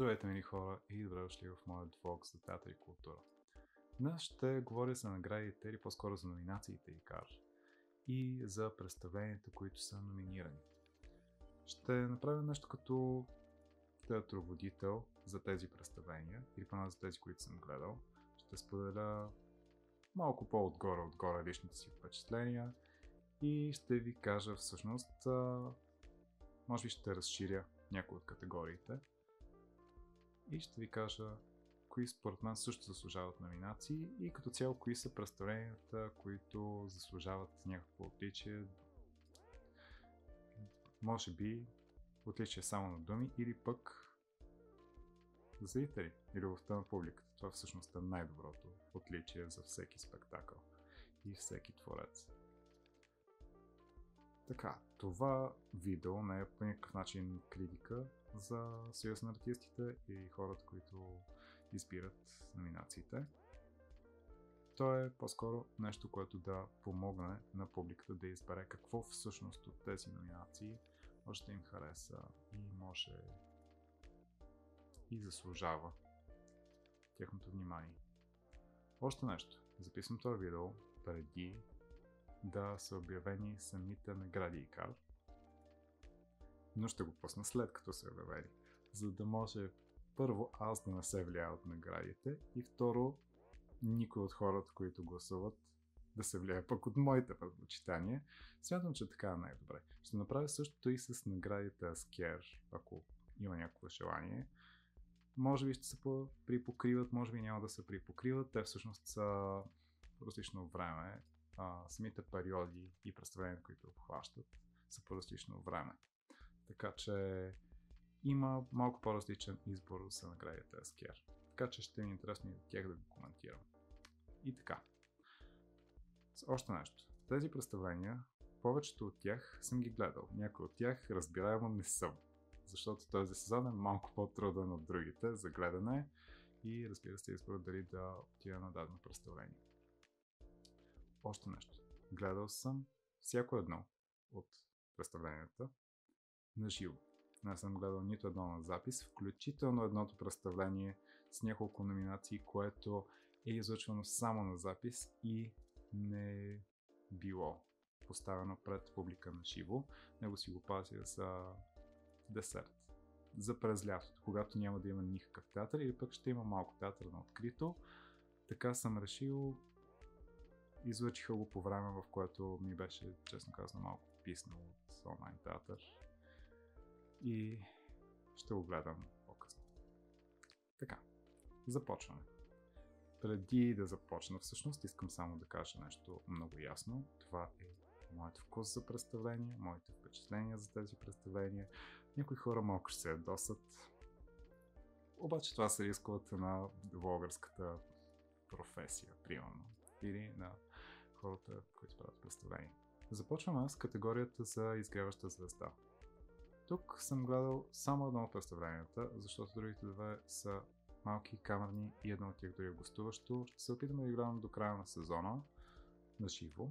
Здравейте, мили хора, и добре дошли в моят влог за театър и култура. Днес ще говоря за наградите, или по-скоро за номинациите ИКАР и за представленията, които са номинирани. Ще направя нещо като театроводител за тези представления, или поне за тези, които съм гледал. Ще споделя малко по-отгоре личните си впечатления и ще ви кажа всъщност, може би ще разширя някои от категориите. И ще ви кажа кои според мен също заслужават номинации и като цяло кои са представленията, които заслужават някакво отличие. Може би отличие само на думи или пък зрители и любовта на публиката. Това всъщност е най-доброто отличие за всеки спектакъл и всеки творец. Така, това видео не е по никакъв начин критика за Съюз на артистите и хората, които избират номинациите. То е по-скоро нещо, което да помогне на публиката да избере какво всъщност от тези номинации може да им хареса и може и заслужава тяхното внимание. Още нещо. Записвам това видео преди да са обявени самите награди ИКАР, но ще го пусна след като са обявени, за да може първо аз да не се влияя от наградите и второ никой от хората, които гласуват, да се влияе пък от моите предпочитания. Смятам, че така е най-добре. Ще направя същото и с наградите Аскер, ако има някакво желание. Може би ще се припокриват, може би няма да се припокриват. Те всъщност са по различно време. Самите периоди и представления, които обхващат, са по различно време. Така че има малко по-различен избор за наградите Аскер. Така че ще ми е интересно и от тях да го коментирам. И така. Още нещо. Тези представления, повечето от тях съм ги гледал. Някои от тях разбираемо не съм. Защото този сезон е малко по-труден от другите за гледане и разбира се избора дали да отида на дадено представление. Още нещо. Гледал съм всяко едно от представленията на живо. Не съм гледал нито едно на запис, включително едното представление с няколко номинации, което е излъчвано само на запис и не е било поставено пред публика на живо. Него си го пазя за десерт. За през лятото, когато няма да има никакъв театър или пък ще има малко театър на открито. Така съм решил. Излъчиха го по време, в което ми беше, честно казано, малко писнал от онлайн театър. И ще го гледам по-късно. Така, започваме. Преди да започна, всъщност, искам само да кажа нещо много ясно. Това е моят вкус за представление, моите впечатления за тези представления. Някои хора малко ще се ядосат. Обаче това са рисковете на блогърската професия, примерно. Или на хората, които правят представление. Започваме с категорията за изгряваща звезда. Тук съм гледал само едно от представленията, защото другите две са малки, камерни и едно от тях дори е гостуващо. Ще се опитаме да гледам до края на сезона на живо.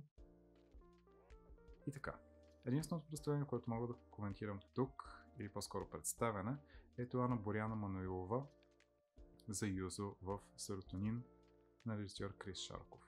И така. Единственото представление, което мога да коментирам тук, или по-скоро представяне, е това на Боряна Мануилова за Юзо в Серотонин на режисьор Крис Шарков.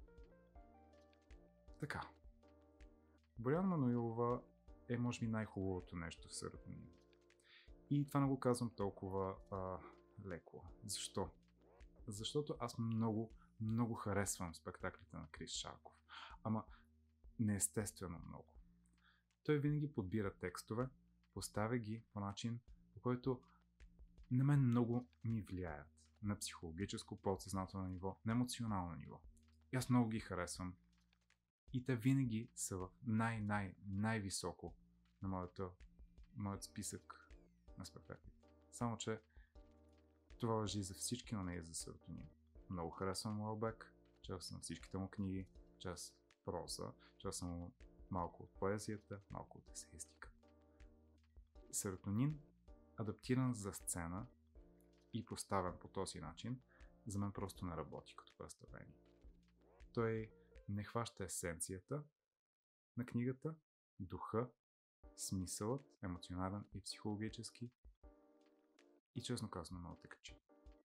Така. Боряна Мануилова е може би най-хубавото нещо в Серотонин. И това не го казвам толкова леко. Защо? Защото аз много харесвам спектаклите на Крис Шарков. Ама неестествено много. Той винаги подбира текстове, поставя ги по начин, по който на мен много ми влияят. На психологическо, подсъзнателно ниво, на емоционално ниво. И аз много ги харесвам. И те винаги са в най-високо на моят списък на спектаклите. Само че това важи за всички, но не и за Серотонин. Много харесвам Уелбек, чел съм всичките му книги, част проза, чел съм малко от поезията, малко от есеистика. Серотонин, адаптиран за сцена и поставен по този начин, за мен просто не работи като представление. Той не хваща есенцията на книгата, духа, смисълът, емоционален и психологически, И честно казано, много те качи.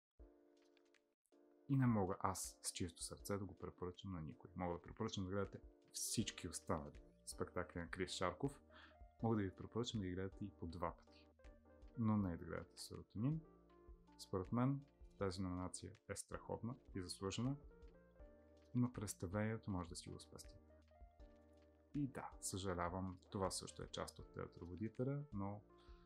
И не мога аз с чисто сърце да го препоръчам на никой. Мога да препоръчам да гледате всички останали спектакли на Крис Шарков. Мога да ви препоръчам да ги гледате и по 2 пъти. Но не и да гледате Серотонин. Според мен тази номинация е страхотна и заслужена, но представлението може да си го спасти. И да, съжалявам, това също е част от театроводителя, но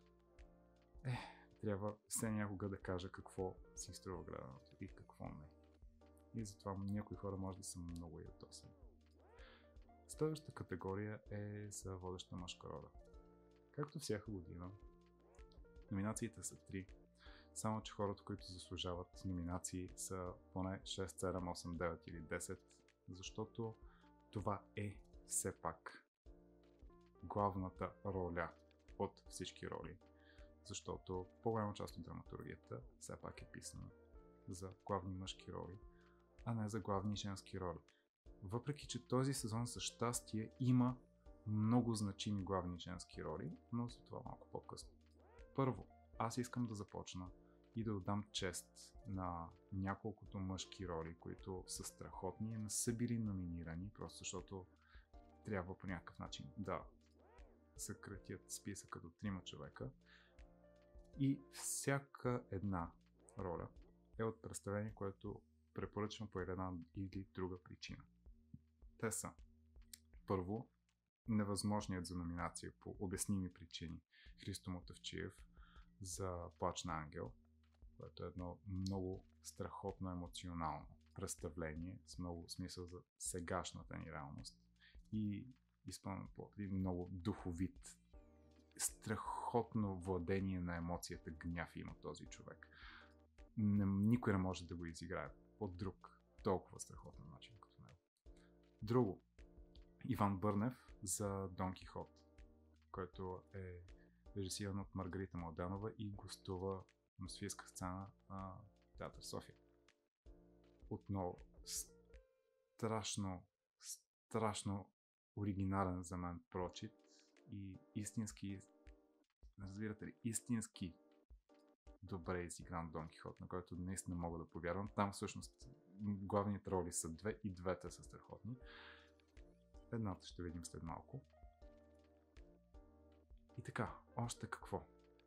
трябва все някога да кажа какво си струва гледаното и какво не. И затова някои хора може да са много ядосани. Следващата категория е за водеща мъжка роля. Както всяка година, номинациите са 3, само че хората, които заслужават номинации са поне 6, 7, 8, 9 или 10, защото това е все пак главната роля от всички роли. Защото по-голяма част от драматургията все пак е писана за главни мъжки роли, а не за главни женски роли. Въпреки че този сезон за щастие има много значими главни женски роли, но за това малко по-късно. Първо, аз искам да започна и да отдам чест на няколкото мъжки роли, които са страхотни и не са били номинирани, просто защото трябва по някакъв начин да съкратят списъка до 3 човека. И всяка една роля е от представление, което препоръчвам по една или друга причина. Те са: първо, невъзможният за номинация по обясними причини Христо Мотавчиев за Плач на ангел, което е едно много страхотно емоционално представление с много смисъл за сегашната ни реалност и изпълнен по един много духовит, страхотно владение на емоцията гняв има този човек. Никой не може да го изиграе по друг толкова страхотен начин като него. Друго, Иван Бърнев за Дон Кихот, който е режисиран от Маргарита Младенова и гостува на Софийска сцена на Театър София. Отново страшно оригинален за мен прочит и истински, разбирате ли, истински добре изигран Дон Кихот, на който наистина мога да повярвам. Там всъщност главните роли са 2 и двете са страхотни. Едната ще видим след малко. И така, още какво?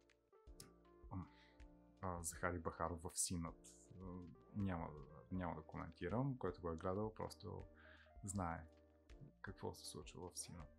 Захари Бахаров в Синът. Няма да коментирам. Който го е гледал, просто знае какво се случва в Синът.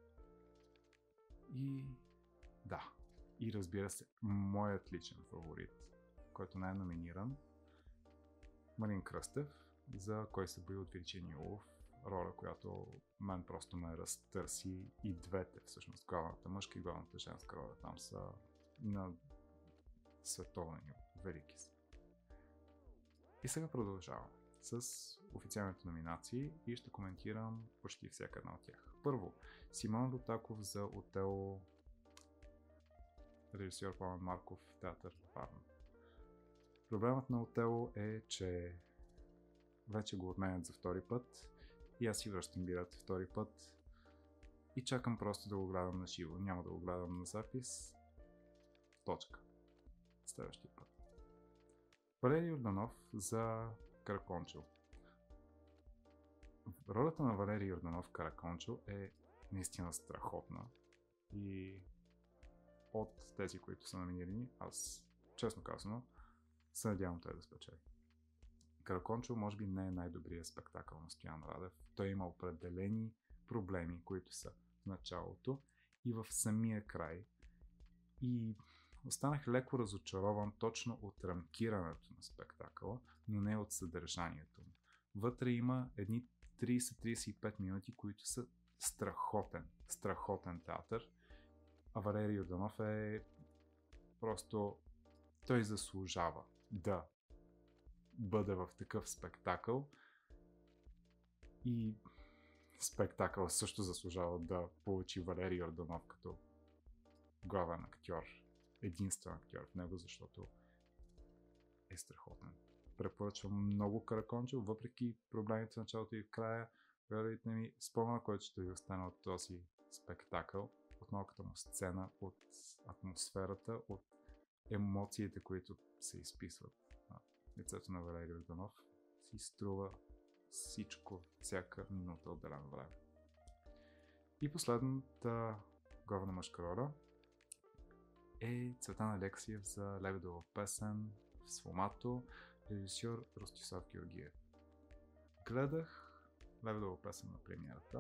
И да. И разбира се, моят личен фаворит, който не е номиниран, Марин Кръстев за Кой се бои от Вирджиния Улф, роля, която мен просто ме разтърси, и двете, всъщност, главната мъжка и главната женска роля там са на световен ниво, велики са. И сега продължавам с официалните номинации и ще коментирам почти всяка една от тях. Първо, Симеон Дотаков за Отело, режисьор Пламен Марков, театър Варна. Проблемът на Отело е, че вече го отменят за втори път и аз си връщам билет втори път и чакам просто да го гледам на живо. Няма да го гледам на запис. Точка. Следващия път. Валери Йорданов за Каракончо. Ролята на Валери Йорданов в Каракончо е наистина страхотна и от тези, които са номинирани, аз, честно казано, се надявам той да спечели. Каракончо може би не е най-добрият спектакъл на Стоян Радев. Той има определени проблеми, които са в началото и в самия край. И останах леко разочарован точно от рамкирането на спектакъла, но не от съдържанието му. Вътре има едни 30-35 минути, които са страхотен театър. А Валери Йорданов е просто... той заслужава да бъде в такъв спектакъл и спектакъл също заслужава да получи Валери Йорданов като главен актьор, единствен актьор в него, защото е страхотен. Препоръчвам много Каракончо, въпреки проблемите в началото и в края. Вероятно ми спомена, който ще ви остане от този спектакъл, от малката му сцена, от атмосферата, от емоциите, които се изписват на лицето на Валери Йорданов, си струва всичко, всяка минута отделено време. И последната главна мъжка роля е Цветан Алексиев за Лебедова песен в Сфомато, режисьор Ростислав Георгиев. Гледах Лебедова песен на премиерата.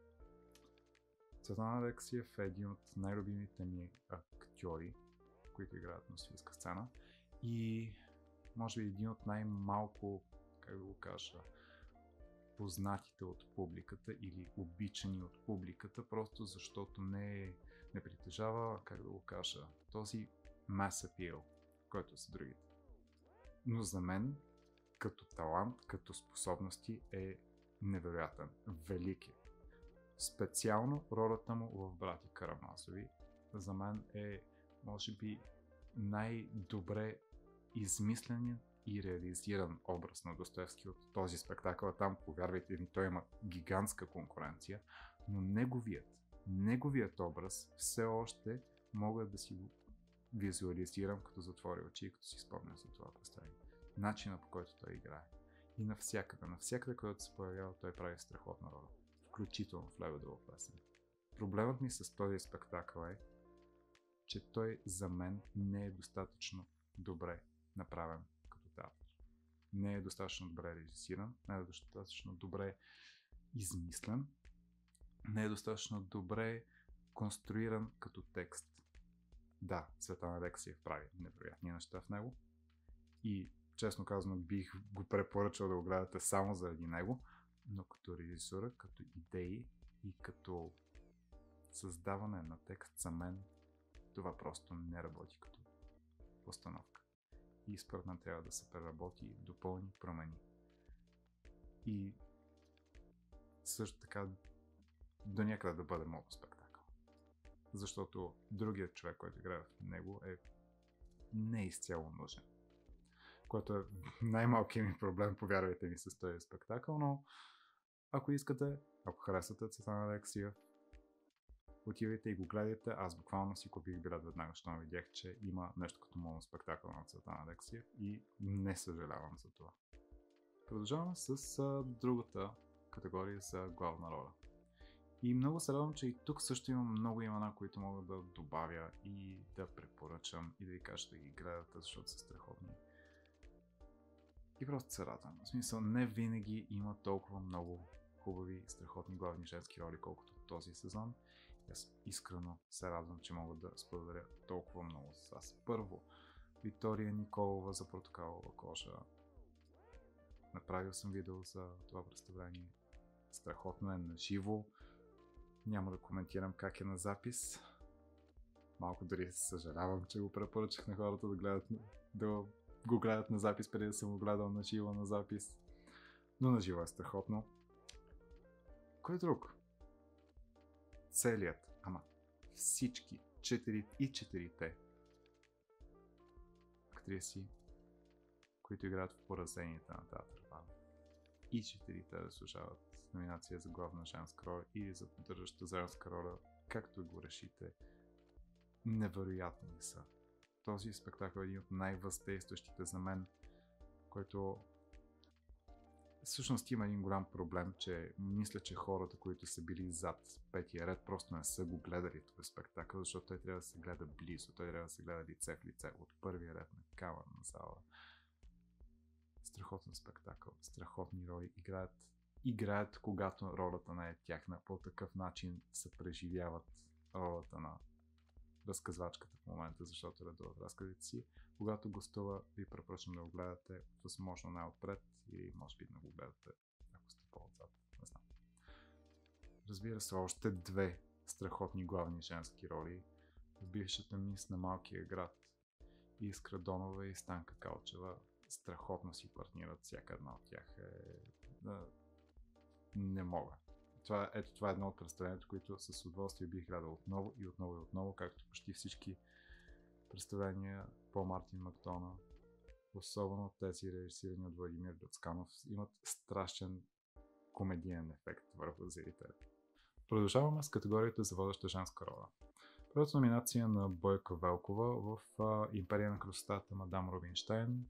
Цветан Алексиев е един от най-любимите ми актьори, които играят на софийска сцена, и може би един от най-малко, как да го кажа, познатите от публиката или обичани от публиката, просто защото не притежава, как да го кажа, този mass appeal, който са другите. Но за мен, като талант, като способности е невероятен, велик е. Специално ролята му в Братя Карамазови за мен е, може би, най-добре измислен и реализиран образ на Достоевски от този спектакъл. Там, повярвайте ми, той има гигантска конкуренция, но неговият образ все още мога да си го визуализирам, като затворя очи и като си спомня за това представление. Начинът, по който той играе. И навсякъде, когато се появява, той прави страхотна роля. Включително в Лебедова песен. Проблемът ми с този спектакъл е, че той за мен не е достатъчно добре направен като театър. Не е достатъчно добре режисиран, не е достатъчно добре измислен, не е достатъчно добре конструиран като текст. Да, Цветан Алексиев прави невероятни неща в него и честно казано бих го препоръчал да го гледате само заради него, но като режисура, като идеи и като създаване на текст за мен, това просто не работи като постановка. И според мен трябва да се преработи, допълни, промени. И също така до някъде да бъде моноспектакъл. Защото другият човек, който играе в него, е не изцяло нужен. Което е най-малкият ми проблем, повярвайте ми, с този спектакъл, но ако искате, ако харесвате Цветан Алексиев, отивайте и го гледайте. Аз буквално си купих билет веднага, щом видях, че има нещо като моноспектакъл на Цветан Алексиев и не съжалявам за това. Продължаваме с другата категория за главна роля. И много се радвам, че и тук също имам много имена, които мога да добавя и да препоръчам и да ви кажа да ги гледате, защото са страхотни. И просто се радвам. В смисъл, не винаги има толкова много хубави, страхотни главни женски роли, колкото този сезон. Аз искрено се радвам, че мога да споделя толкова много с вас. Първо, Виктория Николова за Протокалова кожа. Направил съм видео за това представление. Страхотно е на живо. Няма да коментирам как е на запис. Малко дори съжалявам, че го препоръчах на хората да го гледат на запис, преди да съм го гледал на живо на запис. Но на живо е страхотно. Кой друг? Целият, всички, четирите актриси, които играят в поразенията на театър Варна. И четирите заслужават номинация за главна женска роля или за поддържаща женска роля, както го решите. Невероятни са. Този спектакъл е един от най-въздействащите за мен, който всъщност има един голям проблем, че мисля, че хората, които са били зад петия ред, просто не са го гледали този спектакъл, защото той трябва да се гледа близо, той трябва да се гледа лице в лице от първия ред на камерна зала. Страхотен спектакъл, страхотни роли, играят, когато ролята не е тяхна, по такъв начин се преживяват ролята на разказвачката в момента, защото редуват разказите си. Когато гостува, ви препоръчвам да го гледате възможно най-отпред и може би да го гледате, ако сте по-отзад, не знам. Разбира се, още две страхотни главни женски роли в бившата мис на малкия град. Искра Донова и Станка Калчева страхотно си партнират, всяка една от тях не мога. Това е едно от представлението, които с удоволствие бих гледал отново, както почти всички представления по Мартин Мактона, особено тези режисирани от Владимир Люцканов, имат страшен комедиен ефект върху зрителя. Продължаваме с категорията за водеща женска роля. Първата номинация на Бойка Велкова в Империя на красотата Мадам Рубинщайн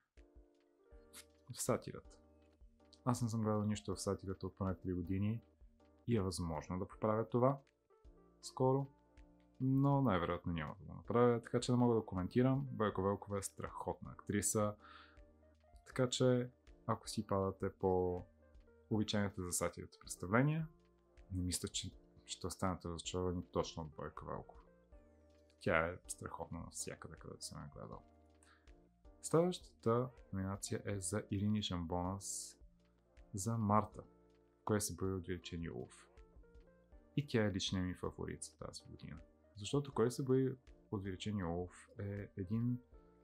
в сатирата. Аз не съм гледал нищо в сатирата от поне 3 години и е възможно да поправя това скоро, но най-вероятно няма да го направя, така че не мога да коментирам. Бойка Велкова е страхотна актриса, така че ако си падате по обичайните за сатирата представления, не мисля, че ще останете разочаровани точно от Бойка Велкова. Тя е страхотна навсякъде, където съм я гледал. Следващата номинация е за Ирини Шамбонас за Марта, кое се бои от Вирчения улов. И тя е личният ми фаворит за тази година. Защото кое се бои от Вирчения улов е един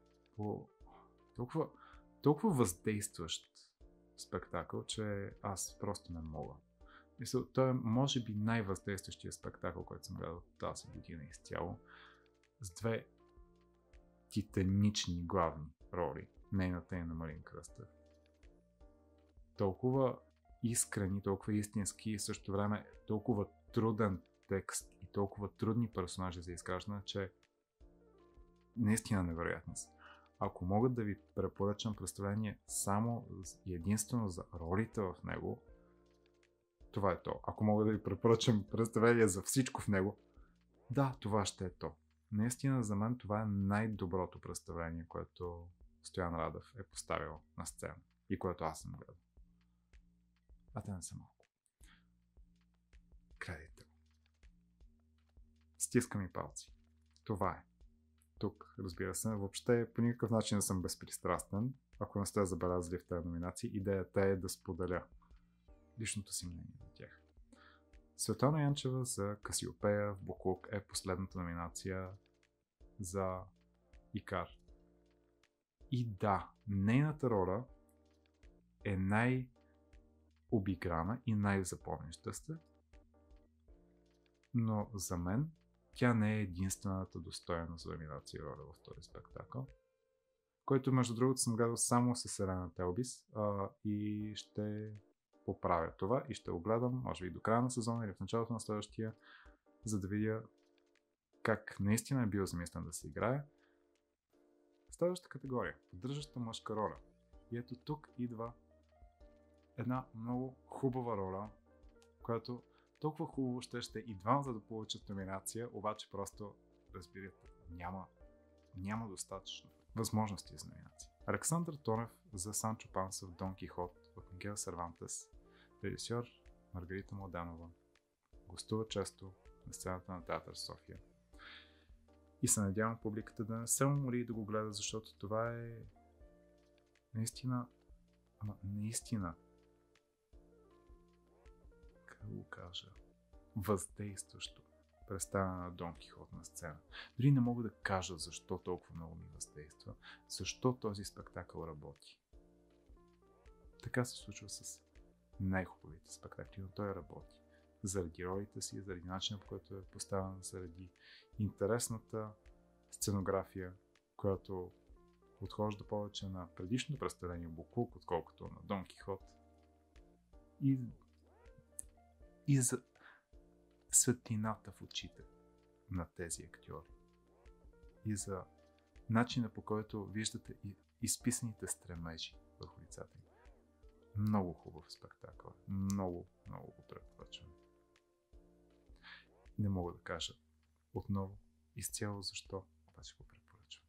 толкова въздействащ спектакъл, че аз просто не мога. Мисля, той е може би най-въздействащия спектакъл, който съм гледал тази година изцяло, с две титанични главни роли, нейната и на Марин Кръстев. Толкова искрени, толкова истински и в същото време толкова труден текст и толкова трудни персонажи за изграждане, че наистина невероятни са. Ако мога да ви препоръчам представление само и единствено за ролите в него, това е то. Ако мога да ви препоръчам представление за всичко в него, да, това ще е то. Наистина за мен това е най-доброто представление, което Стоян Радев е поставил на сцена и което аз съм гледал. А те не са малко. Гледайте го. Стискам и палци. Това е. Тук, разбира се, въобще по никакъв начин не съм безпристрастен. Ако не сте забелязали в тези номинации, идеята е да споделя личното си мнение за тях. Светлана Янчева за Касиопея в Буклук е последната номинация за Икар. И да, нейната роля е най-обиграна и най-запомняща се, но за мен тя не е единствената достойна за номинация роля в този спектакъл, който между другото съм гледал само с Елена Телбис и ще поправя това и ще го гледам, може би до края на сезона или в началото на следващия, за да видя как наистина е бил замислен да се играе. Следващата категория – поддържаща мъжка роля. И ето тук идва една много хубава роля, която толкова хубаво ще и двамата да получат номинация, обаче просто, разбирате, няма достатъчно възможности за номинация. Александър Тонев за Санчо Панса в Дон Кихот от Мигел Сервантес, режисьор Маргарита Младенова, гостува често на сцената на Театър София. И се надявам публиката да не се умори да го гледа, защото това е наистина, как да го кажа, въздействащо представяне на Дон Кихот на сцена. Дори не мога да кажа защо толкова много ми въздейства, защо този спектакъл работи. Така се случва с най-хубавите спектакли, но той работи. Заради ролите си, заради начина, по който е поставен, заради интересната сценография, която подхожда повече на предишното представление Буклук, отколкото на Дон Кихот. И за светлината в очите на тези актьори. И за начина, по който виждате изписаните стремежи върху лицата им. Много хубав спектакъл. Много го препоръчвам. Не мога да кажа отново изцяло защо, обаче го препоръчвам.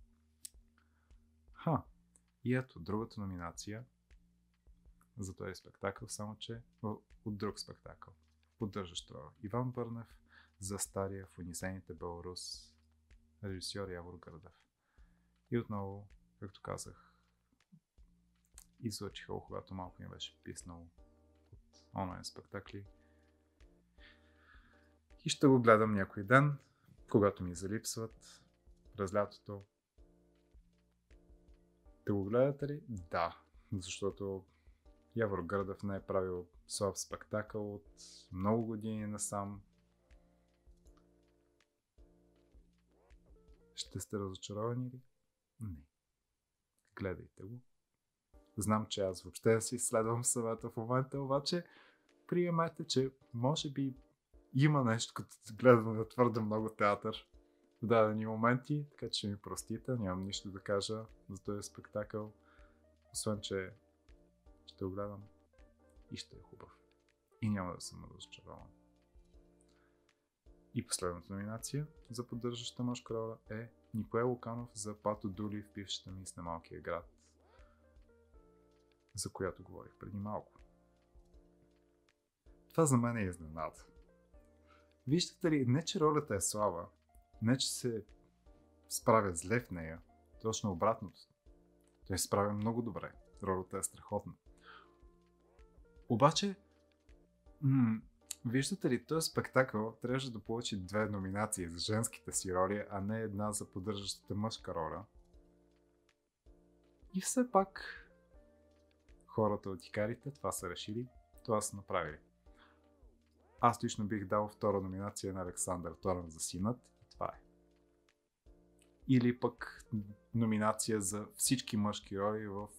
И ето другата номинация за този спектакъл, само че от друг спектакъл. Поддържащ роля. Иван Бърнев за Стария в унизените Беларус, режисьор Явор Гърдев. И отново, както казах, излъчиха, когато малко ми беше писнало от онлайн спектакли. И ще го гледам някой ден, когато ми залипсват през лятото. Да го гледате ли? Да, защото Явор Гърдев не е правил слаб спектакъл от много години насам. Ще сте разочаровани ли? Не. Гледайте го. Знам, че аз въобще си следвам съвета в момента, обаче приемете, че може би Има нещо, като гледам на твърде много театър в дадени моменти, така че ми простите, нямам нищо да кажа за този спектакъл, освен че ще го гледам и ще е хубав. И няма да съм разочарован. И последната номинация за поддържаща мъжка роля е Николай Луканов за Пато Дули в бившата мис на малкия град, за която говорих преди малко. Това за мен е изненада. Виждате ли, не че ролята е слаба, не че се справя зле в нея, точно обратното. Той се справя много добре. Ролята е страхотна. Обаче, виждате ли, този спектакъл трябваше да получи 2 номинации за женските си роли, а не една за поддържащата мъжка роля. И все пак хората от Икарите това са решили, това са направили. Аз лично бих дал втора номинация на Александър Торен за Синът и това е. Или пък номинация за всички мъжки роли в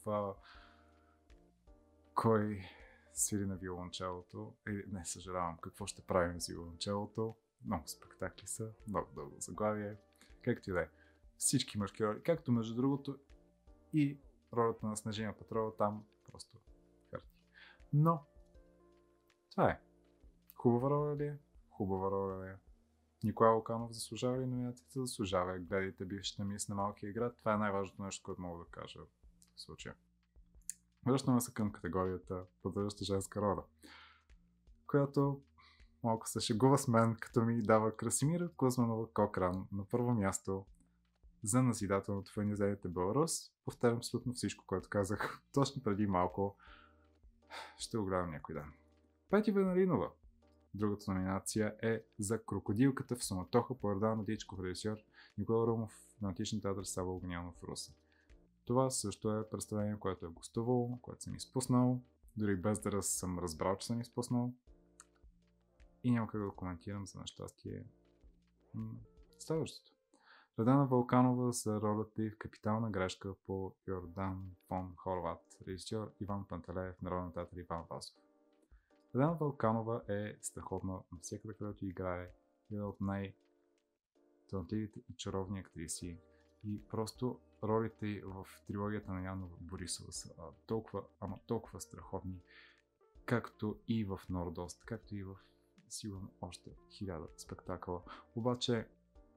Кой свири на виолончелото. Не, съжалявам, какво ще правим с виолончелото. Много спектакли са, много дълго заглавие. Както и да е. Всички мъжки роли, както между другото и ролята на Снежина Петрова, там просто хърти. Но това е. Хубава роля ли е? Хубава роля ли е? Николай Луканов заслужава ли номинацията? Заслужава. Гледайте бившата мис на малкия град. Това е най-важното нещо, което мога да кажа в случая. Връщаме се към категорията поддържаща женска роля, която малко се шегува с мен, като ми дава Красимира Кузманова Кокран на първо място за назидателното в унизените Беларус. Повтарям абсолютно всичко, което казах точно преди малко. Ще го гледам някой ден. Пети Веналинова. Другата номинация е за Крокодилката в суматоха по Йордан Дичков, режисьор Никола Румов на Античен театър Сава Огнянов в Русе. Това също е представление, което е гостувало, което съм изпуснал. Дори без да съм разбрал, че съм изпуснал. И няма как да коментирам за нещастие следващото. Радана Вълканова за ролята й в Капитална грешка по Йордан фон Хорват, режисьор Иван Пантелеев, Народен театър Иван Вазов. Радана Вълканова е страхотна навсякъде, където играе. Една от най-талантливите и чаровни актриси. И просто ролите й в трилогията на Яна Борисова са толкова страхотни, както и в Нордост, както и в сигурно още 1000 спектакъла. Обаче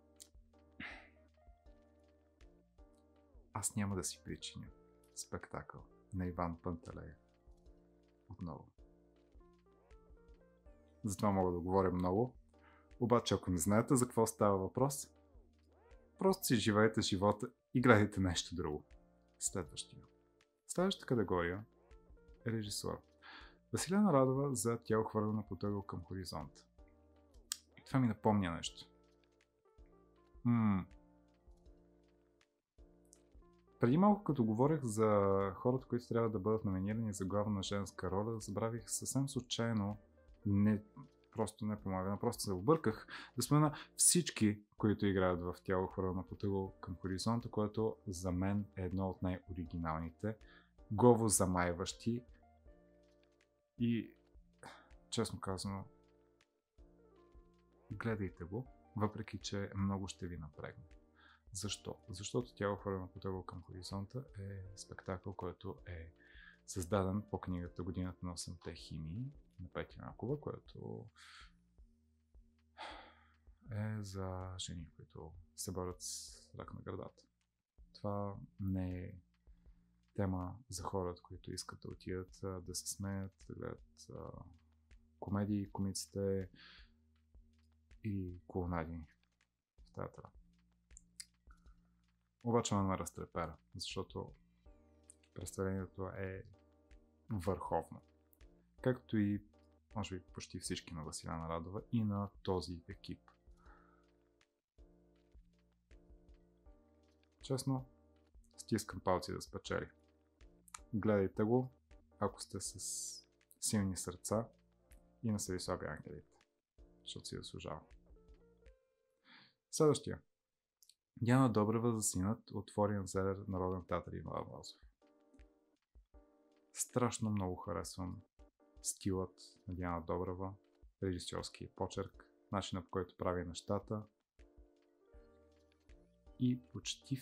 аз няма да си причиня спектакъл на Иван Пантелеев отново. Затова мога да говоря много. Обаче ако не знаете за какво става въпрос, просто си живеете живота и гледайте нещо друго. Следващата категория е режисура. Василена Радова за Тяло хвърлено по тъгъл към хоризонт. И това ми напомня нещо. Преди малко, като говорех за хората, които трябва да бъдат номинирани за главна женска роля, забравих съвсем случайно, просто се обърках, да спомена всички, които играят в Тяло хвърлено по тъгъл към хоризонта, което за мен е едно от най-оригиналните, гово замайващи и, честно казано, гледайте го, въпреки че много ще ви напрегне. Защо? Защото Тяло хвърлено по тъгъл към хоризонта е спектакъл, който е създаден по книгата Годината на 8-те химии на Петя Накова, което е за жени, които се борят с рак на гърдата. Това не е тема за хората, които искат да отидат да се смеят, да гледат комедии, комиците и колонади в театъра. Обаче ме разтрепера, защото представлението е върховно. Както и, може би, почти всички на Василена Радова и на този екип. Честно, стискам палци да спечели. Гледайте го, ако сте с силни сърца и не са ви слаби ангелите, защото си заслужава. Следващия. Диана Добрева за Синът от Флориан Зелер, Народен театър Иван Вазов. Страшно много харесвам стилът на Диана Добрева. режисьорския почерк, начина по който прави нещата и почти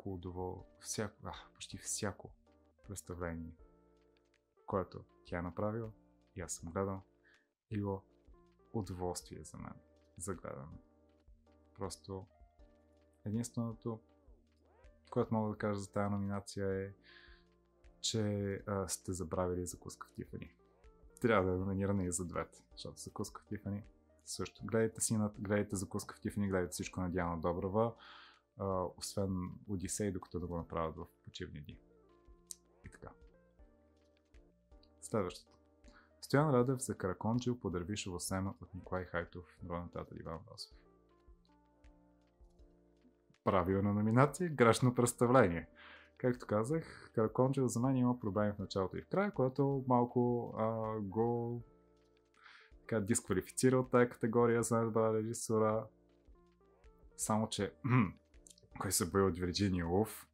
всяко представление, което тя е направила и аз съм гледал, е било удоволствие за мен, за гледане. Просто единственото, което мога да кажа за тази номинация е, че сте забравили Закуска в Тифани. Трябва да е номинирана и за двете, защото Закуска в Тифани също. Гледайте Синът, гледайте Закуска в Тифани, гледайте всичко на Диана Добрева, освен Одисей, докато да го направят в почивни дни. И така. Следващото. Стоян Радев за Караконджио по Дървишово семе от Николай Хайтов, народен театър Иван Васов. Правилна номинация, грешно представление. Както казах, Караконджио за мен има проблеми в началото и в края, което малко го дисквалифицира от тази категория за най-добра режисура. Само, че кой се бои от Вирджиния Вулф?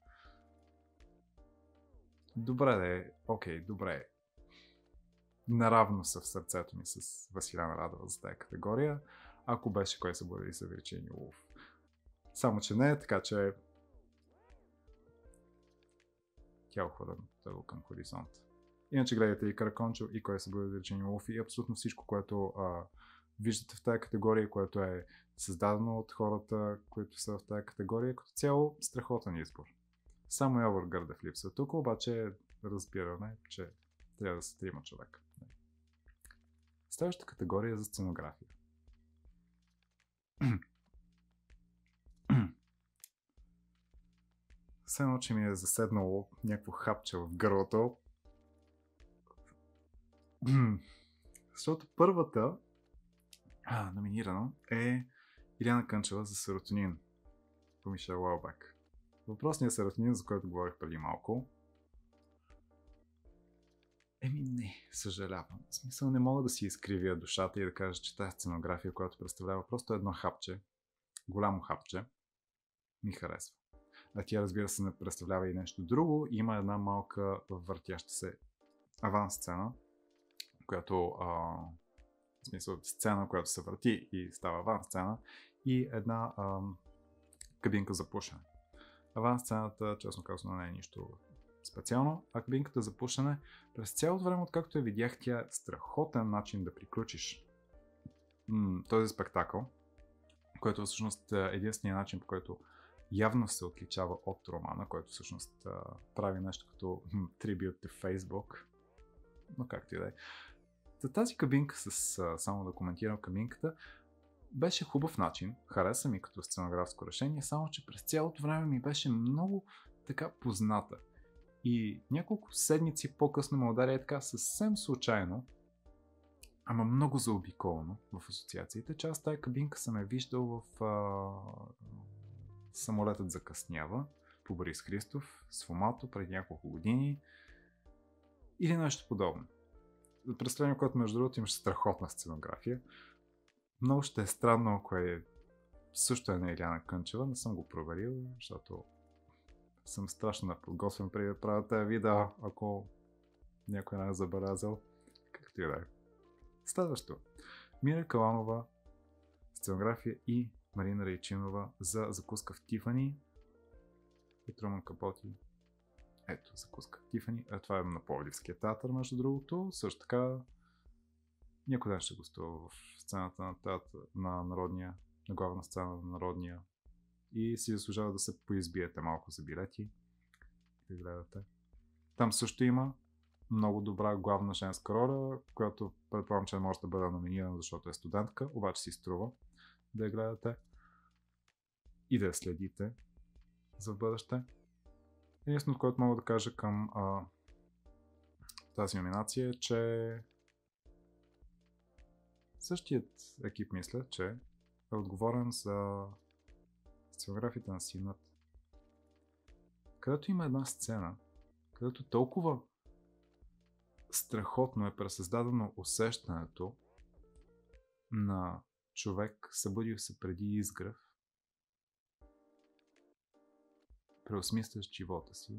Добре. Наравно са в сърцето ми с Василяна Радева за тази категория, ако беше кой се бои за Вирджиния Вулф. Само, че не е, така че тя охвърля към хоризонт. Иначе гледайте и Караконджио, и кой се бои за Вирджиния Вулф, и абсолютно всичко, което виждате в тази категория, което е създадено от хората, които са в тази категория, като цяло страхотен избор. Само Явор Гърдев липсва. Тук обаче разбираме, че трябва да са 3 човека. Следващата категория е за сценография. Все едно, че ми е заседнало някакво хапче в гърлото. Защото първата номинирана е Илияна Кънчева за Серотонин по Мишел Уелбек. Въпросният серотонин, за който говорих преди малко. Не, съжалявам. В смисъл, не мога да си изкривя душата и да кажа, че тази сценография, която представлява просто едно хапче, голямо хапче, ми харесва. А тя, разбира се, не представлява и нещо друго. Има една малка въртяща се авансцена, която в смисъл сцена, която се върти и става авансцена, и една кабинка за пушене. Авансцената, честно казано, не е нищо специално, а кабинката за пушене през цялото време, откакто я видях, тя е страхотен начин да приключиш този спектакъл, който всъщност е единствения начин, по който явно се отличава от романа, който всъщност прави нещо като трибют to Facebook. Но както и да е. Тази кабинка, само да коментирам кабинката, беше хубав начин, хареса ми като сценографско решение, само че през цялото време ми беше много така позната. И няколко седмици по-късно ме удари така съвсем случайно, ама много заобиколно в асоциациите, че аз тази кабинка съм я виждал в Самолетът закъснява по Борис Христов с Фомато преди няколко години или нещо подобно. Представление, което между другото имаше страхотна сценография. Много ще е странно, ако също е на Илияна Кънчева, не съм го проверил, защото съм страшно неподготвен преди да правя тази видео, ако някой не е забелязал. Както и да е. Следващо. Мира Каланова, сценография, и Марина Райчинова за Закуска в Тифани и Труман Капоти. Ето, Закуска в Тифани. Това е на Пловдивския театър, между другото. Също така някой ден ще гостува в сцената на театър, на Народния, на главна сцена на Народния, и си заслужава да се поизбиете малко за билети и да гледате. Там също има много добра главна женска роля, която предполагам, че не може да бъде номинирана, защото е студентка, обаче си струва да я гледате и да я следите за бъдеще. Единственото, което мога да кажа към тази номинация е, че същият екип, мисля, че е отговорен за сценографията на Синът, където има една сцена, където толкова страхотно е пресъздадено усещането на човек, събудил се преди изгрев, преосмислящ живота си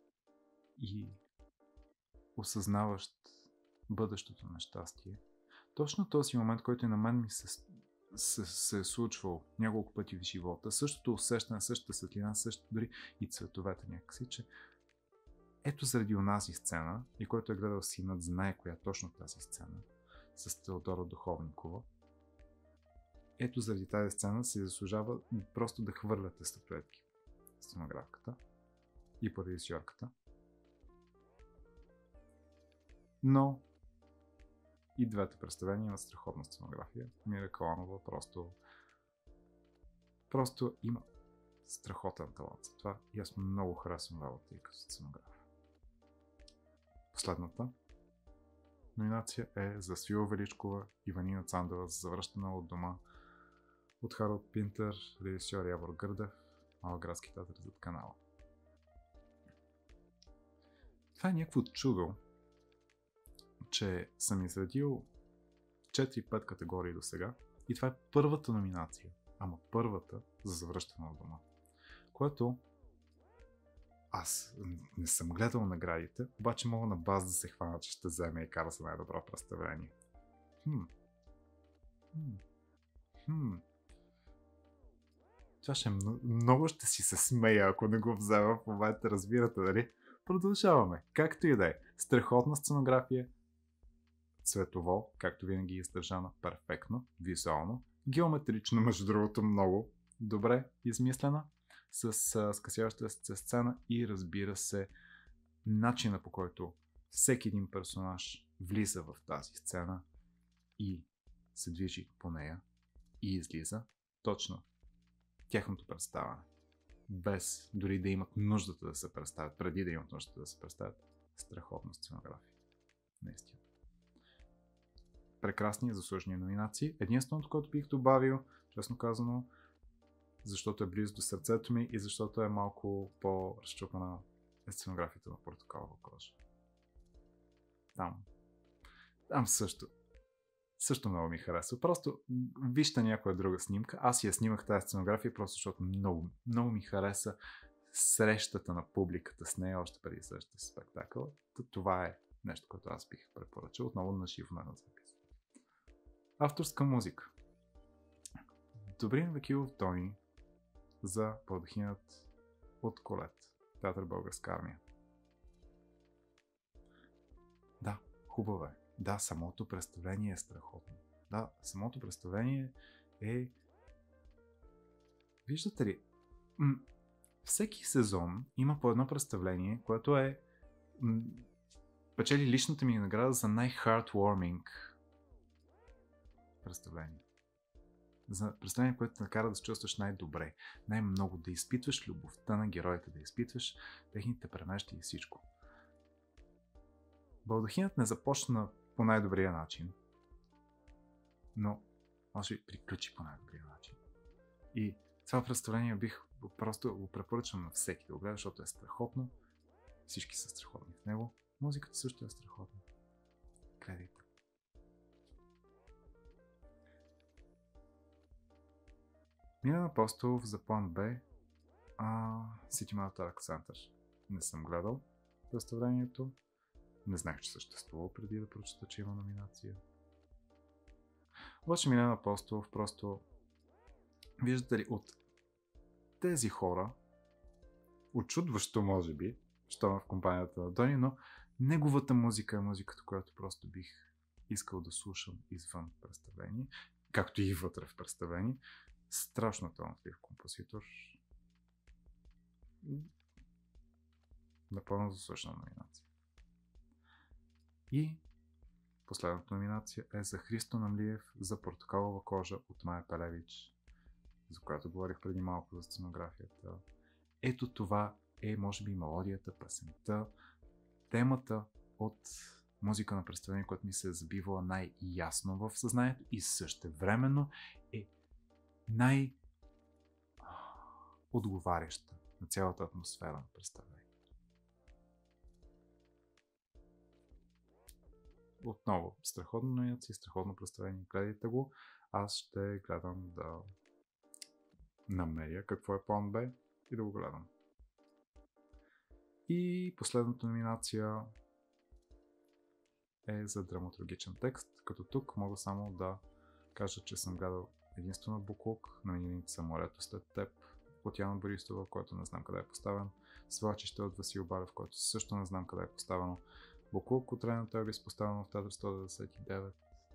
и осъзнаващ бъдещото нещастие. Точно този момент, който и на мен ми се е случвал няколко пъти в живота, същото усещане, същата светлина, същото дори и цветовете някакси, че ето заради онази сцена, и който е гледал синът, знае коя е точно тази сцена, с Теодора Духовникова. Ето заради тази сцена се заслужава просто да хвърляте статуетки сценографката и по режисьорката. Но и двете представления имат страхотна сценография. Мира Каланова просто има страхотен талант за това и аз много харесвам работа и като сценограф. Последната номинация е за Свила Величкова и Ванина Цандова за Завръщане от дома от Харалд Пинтер, режисьор Явор Гърдев, Малградски театър зад канала. Това е някакво чудо, че съм изредил 4-5 категории до сега и това е първата номинация, ама първата за Завръщане от дома, което аз не съм гледал наградите, обаче мога на база да се хвана, че ще вземе и кара за най-добро представление. Това ще много ще си се смея, ако не го взема в момента, разбирате, нали? Продължаваме. Както и да е. Страхотна сценография, цветово, както винаги е издържана перфектно, визуално, геометрично, между другото, много добре измислена, с скъсяваща се сцена и разбира се, начина по който всеки един персонаж влиза в тази сцена и се движи по нея и излиза точно тяхното представяне. Без дори да имат нуждата да се представят, преди да имат нуждата да се представят, страхотна сценография. Наистина. Прекрасни и заслужени номинации. Единственото, което бих добавил, честно казано, защото е близо до сърцето ми и защото е малко по-разчупена, е сценографията на Портокалова кожа. Там също много ми харесва. Просто вижте някоя друга снимка. Аз я снимах тази сценография, просто защото много, много ми хареса срещата на публиката с нея още преди срещата с спектакъл. Това е нещо, което аз бих препоръчал. Отново на живо на запис. Авторска музика. Добрин Вакилов Тони за Балдахинът от Колет. Театър Българска армия. Да, хубаво е. Да, самото представление е страхотно. Да, самото представление е... Виждате ли, всеки сезон има по едно представление, което е печели личната ми награда за най-heartwarming представление. За представление, което те накара да се чувстваш най-добре, най-много, да изпитваш любовта на героите, да изпитваш техните премежди и всичко. Балдахинът не започна по най-добрия начин, но може би приключи по най-добрия начин. И това представление просто го препоръчвам на всеки да го гледа, защото е страхотно. Всички са страхотни в него. Музиката също е страхотна. Гледайте. Милен Апостолов за план Б, City Military Center. Не съм гледал представлението. Не знаех, че съществува преди да прочета, че има номинация. Обаче Милен Апостолов просто... Виждате ли, от тези хора, очудващо може би, що в компанията на Дони, но неговата музика е музиката, която просто бих искал да слушам извън представление, както и вътре в представление. Страшно талантлив композитор. Напълно заслужена номинация. И последната номинация е за Христо Намлиев за Портокалова кожа от Майя Пелевич, за която говорих преди малко за сценографията. Ето това е, може би, мелодията, песента, темата от музика на представление, която ми се е забивала най-ясно в съзнанието и същевременно е най-отговаряща на цялата атмосфера на представление. Отново, страхотна номинация, страхотно представление. Гледайте го. Аз ще гледам да намеря какво е план Б и да го гледам. И последната номинация е за драматургичен текст, като тук мога само да кажа, че съм гледал единствено буклук, номинираните са Морето след теб от Яна Борисова, който не знам къде е поставен, Свлачище от Васил Балев, който също не знам къде е поставено, буклук от Рена Телбис, поставено в Театър 199,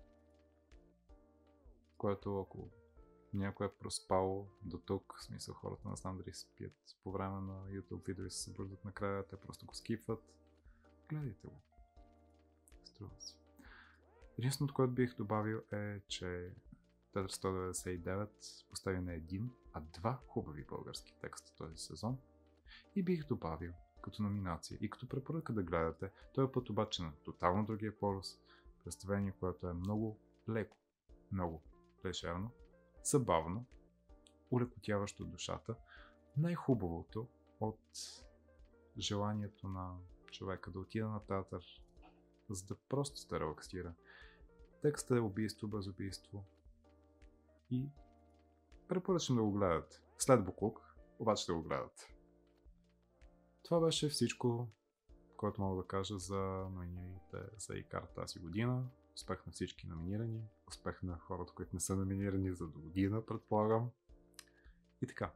което ако някой е проспало до тук, в смисъл хората не знам дали спят по време на YouTube видео и се събуждат накрая, те просто го скипват. Гледайте го. Струва си. Единственото, което бих добавил е, че Театър 199 постави не един, а два хубави български текста този сезон. И бих добавил като номинация и като препоръка да гледате, този път обаче на тотално другия полюс, представление, което е много леко, много лежерно, забавно, улекотяващо душата, най-хубавото от желанието на човека да отида на театър, за да просто се релаксира. Текстът е убийство без убийство и препоръчвам да го гледате. След буклук, обаче да го гледате. Това беше всичко, което мога да кажа за номинираните за ИКАР тази година. Успех на всички номинирани, успех на хората, които не са номинирани за до година, предполагам. И така.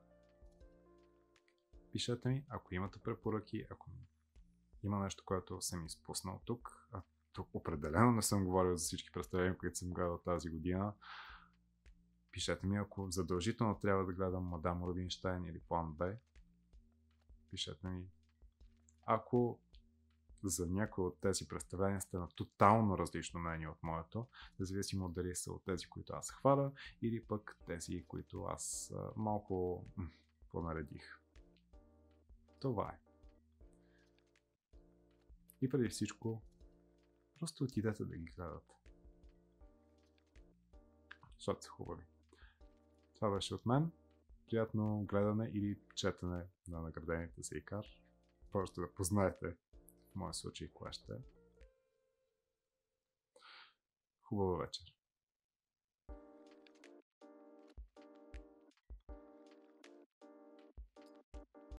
Пишете ми, ако имате препоръки, ако има нещо, което съм изпуснал тук, а тук определено не съм говорил за всички представления, които съм гледал тази година. Пишете ми, ако задължително трябва да гледам Мадам Рубинщайн или План Б. Пишете ми. Ако за някои от тези представления сте на тотално различно мнение от моето, независимо дали са от тези, които аз хваля, или пък тези, които аз малко понаредих. Това е. И преди всичко, просто отидете да ги гледате. Защото са хубави. Това беше от мен. Приятно гледане или четене на наградените за ИКАР. Просто да познаете в моя случай кое ще е. Хубава вечер.